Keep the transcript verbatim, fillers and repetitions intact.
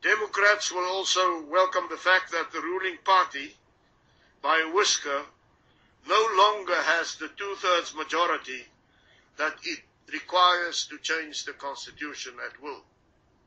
Democrats will also welcome the fact that the ruling party, by a whisker, no longer has the two-thirds majority that it requires to change the constitution at will.